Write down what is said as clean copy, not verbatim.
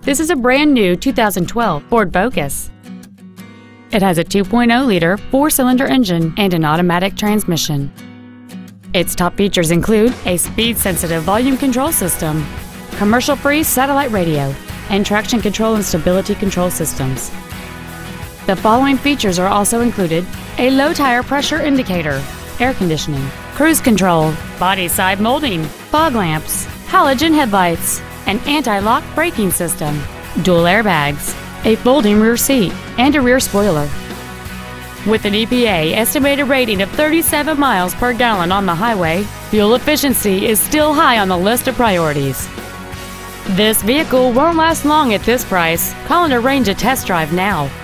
This is a brand new 2012 Ford Focus. It has a 2.0-liter four-cylinder engine and an automatic transmission. Its top features include a speed-sensitive volume control system, commercial-free satellite radio, and traction control and stability control systems. The following features are also included: a low tire pressure indicator, air conditioning, cruise control, body side molding, fog lamps, halogen headlights, an anti-lock braking system, dual airbags, a folding rear seat, and a rear spoiler. With an EPA estimated rating of 37 miles per gallon on the highway, fuel efficiency is still high on the list of priorities. This vehicle won't last long at this price. Call and arrange a test drive now.